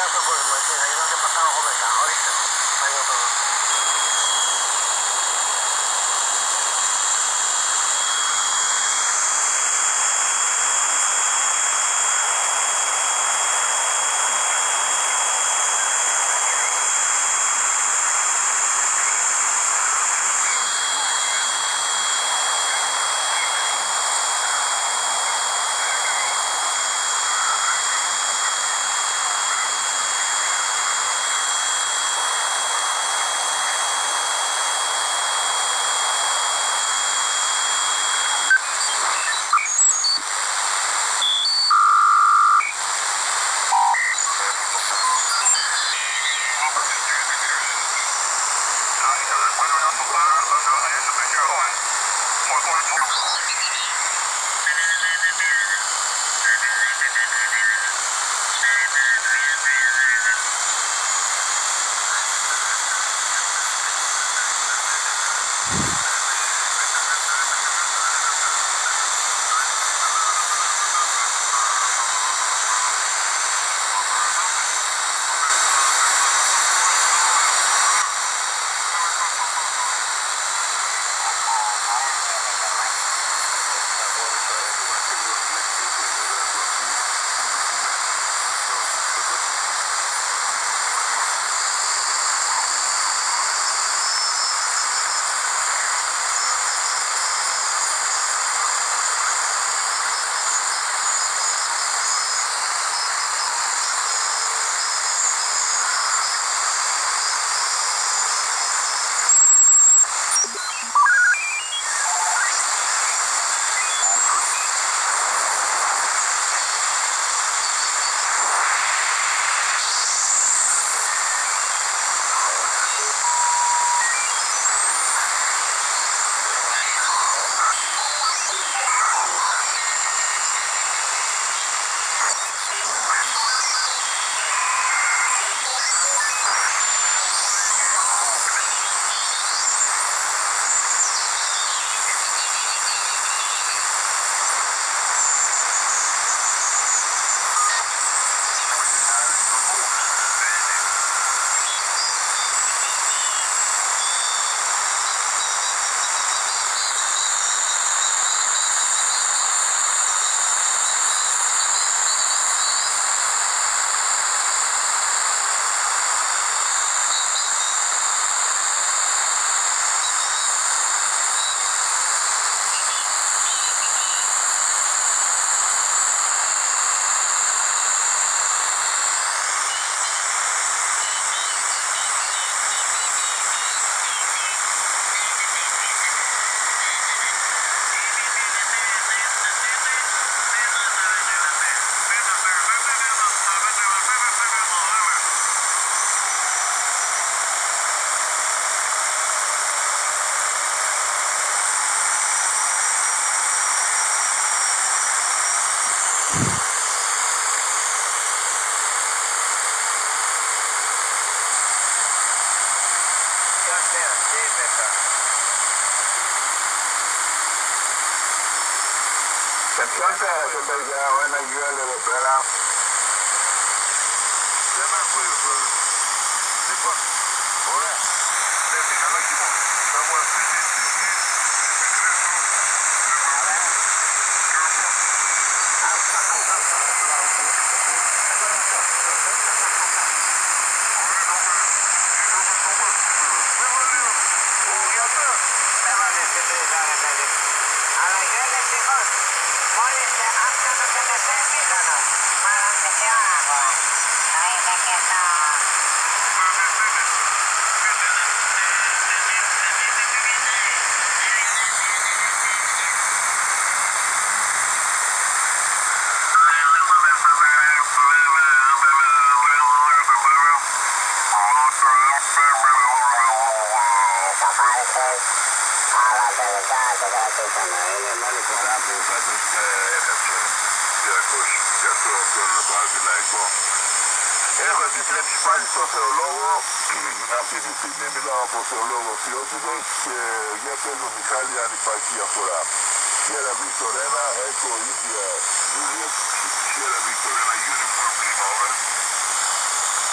στον κόσμο, έτσι, να γίνω και πατάω εγώ μετά. Ορίστε, θα γίνω τώρα. Πιάστε παιδιά, ένα γιουέλ εδώ πέρα. Δεν ακούει. Λοιπόν, ωραία. Έτσι, καλά κοιμώ. Θα μου αφήσεις εσύ τις μικρές σου. Αλλά γίνεται ευτυχώς. Μόλις άφησα το τελευταίο μήχρονο. Μάλλον σε ποιο άγχο. Θα είμαι και στο... Είναι μόνη φορά που φέτος έχασε 200 και αυτό είναι το Παναθηναϊκό. Έχω επιστρέψει πάλι στο Θεολόγο. Αυτή τη στιγμή μιλάω από Θεολόγο Θεότιδος και για θέλω Μιχάλη αν υπάρχει διαφορά. Sierra Victor 1, Echo India Juliet, Sierra Victor 1, Uniform Lima, over.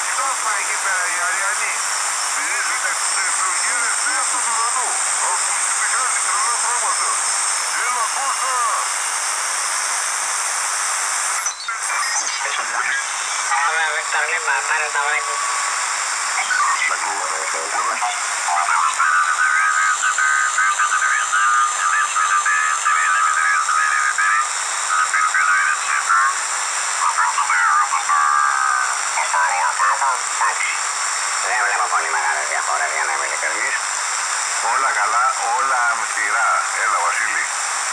στόπα εκεί πέρα οι Αριανοί. Στηρίζουνε τις ευλογίες του ουρανού. Αφού πηγαίνει τρελά πράγματα. Έλα Κώστα. Hola, Víctor Lima, para Tabaco. Δεν βλέπω πολύ μεγάλες διαφορές για να είμαι ειλικρινής. Όλα καλά, όλα αμυστηρά. Έλα Βασίλη.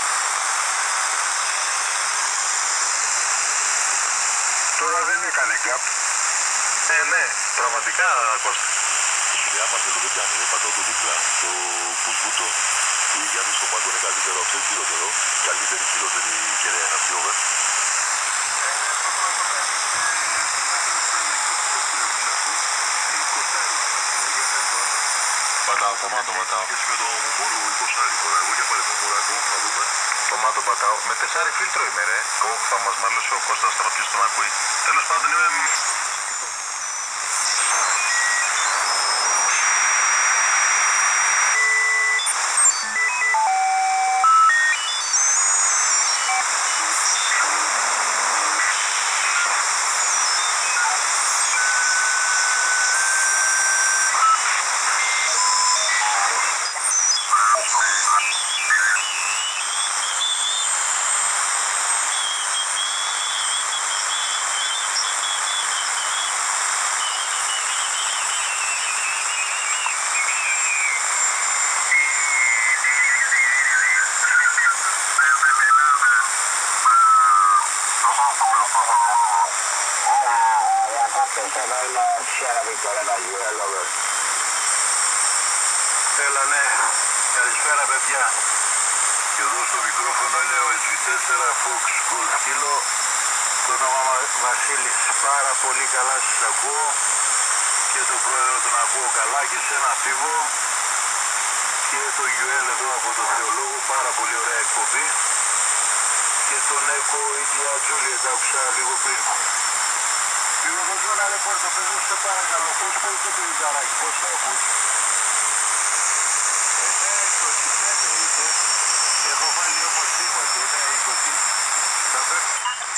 Τώρα δεν έκανε καπ. Ναι, πραγματικά Κώστα. Άμα θέλω δεν κάνει, πατώ το δίπλα, το πουσπούτο. Γιατί στο μάγκο είναι καλύτερο, αυτό είναι χειρότερο. Καλύτερη κεραία να πει over. Πατάω, το πατάω. Το μάτο πατάω. Με 4 φίλτρο είμαι ρε. Θα μας μαλώσει ο Κώστας τώρα ποιος τον ακούει. Τέλος πάντων είμαι... Έλα ναι, καλησπέρα παιδιά. Και εδώ στο μικρόφωνο είναι ο SG4 Fox Golf Kilo. Το όνομα Βασίλης, πάρα πολύ καλά σας ακούω. Και τον πρόεδρο τον ακούω καλά και σε ένα φίβο. Και το UL εδώ από το Θεολόγο, πάρα πολύ ωραία εκπομπή. Και τον Echo India Juliet άκουσα λίγο πριν. Λίγο εδώ να ρεπόρτο, πες μου σε παρακαλώ, πώς πάει το πιλιταράκι, πώς το ακούς. 25 είπε, έχω βάλει όπως τίποτε, είναι 20. Θα πρέπει...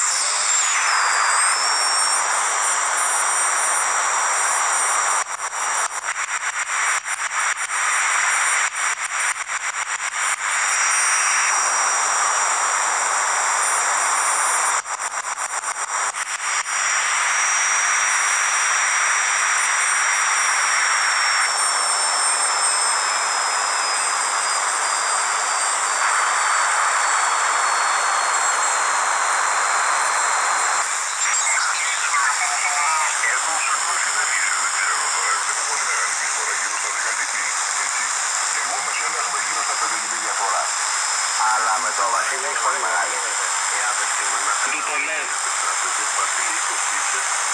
Αλλά με το Βασίλη έχει πολύ μεγάλη. Τι το λέει.